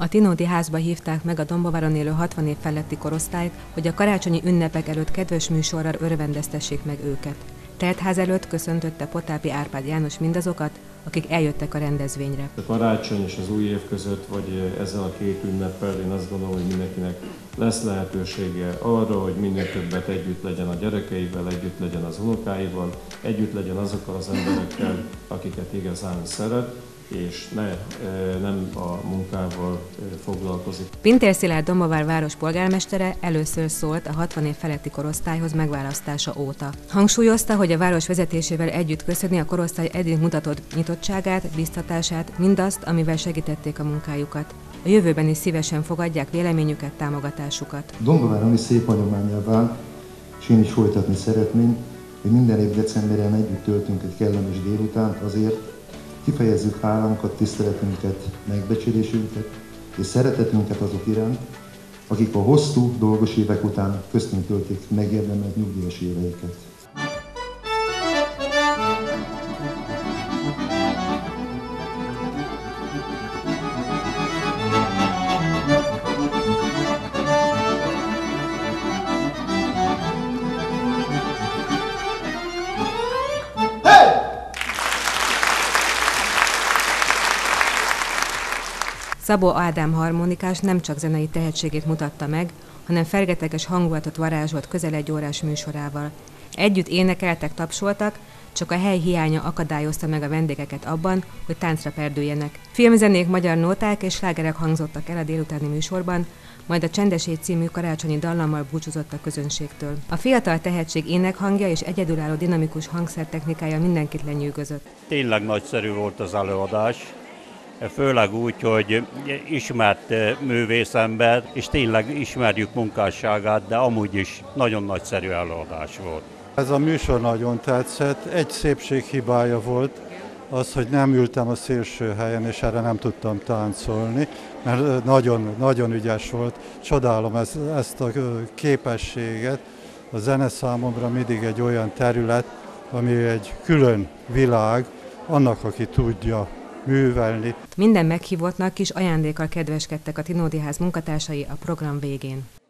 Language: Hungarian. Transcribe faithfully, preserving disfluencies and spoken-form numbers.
A Tinódi házba hívták meg a Dombováron élő hatvan év feletti korosztályt, hogy a karácsonyi ünnepek előtt kedves műsorral örvendeztessék meg őket. Teltház előtt köszöntötte Potápi Árpád János mindazokat, akik eljöttek a rendezvényre. A karácsony és az új év között, vagy ezzel a két ünneppel, én azt gondolom, hogy mindenkinek lesz lehetősége arra, hogy minél többet együtt legyen a gyerekeivel, együtt legyen az unokáival, együtt legyen azokkal az emberekkel, akiket igazán szeret, és ne, nem a munkával foglalkozik. Pintér Szilárd Dombovár város polgármestere először szólt a hatvan év feletti korosztályhoz megválasztása óta. Hangsúlyozta, hogy a város vezetésével együtt köszöni a korosztály eddig mutatott nyitottságát, biztatását, mindazt, amivel segítették a munkájukat. A jövőben is szívesen fogadják véleményüket, támogatásukat. Dombovár ami szép hagyománnyá vált, és én is folytatni szeretném, hogy minden év decemberén együtt töltünk egy kellemes délutánt azért, kifejezzük hálánkat, tiszteletünket, megbecsülésünket és szeretetünket azok iránt, akik a hosszú, dolgos évek után köztünk töltik megérdemelt nyugdíjas éveiket. Szabó Ádám harmonikás nem csak zenei tehetségét mutatta meg, hanem fergeteges hangulatot varázsolt közel egy órás műsorával. Együtt énekeltek, tapsoltak, csak a hely hiánya akadályozta meg a vendégeket abban, hogy táncra perdüljenek. Filmzenék, magyar nóták és slágerek hangzottak el a délutáni műsorban, majd a Csendeség című karácsonyi dallammal búcsúzott a közönségtől. A fiatal tehetség énekhangja és egyedülálló dinamikus hangszertechnikája mindenkit lenyűgözött. Tényleg nagyszerű volt az előadás. Főleg úgy, hogy ismert művészember, és tényleg ismerjük munkásságát, de amúgy is nagyon nagyszerű előadás volt. Ez a műsor nagyon tetszett, egy szépséghibája volt, az, hogy nem ültem a szélső helyen, és erre nem tudtam táncolni, mert nagyon, nagyon ügyes volt. Csodálom ezt, ezt a képességet. A zene számomra mindig egy olyan terület, ami egy külön világ, annak, aki tudja művelni. Minden meghívottnak kis ajándékkal kedveskedtek a Tinódi ház munkatársai a program végén.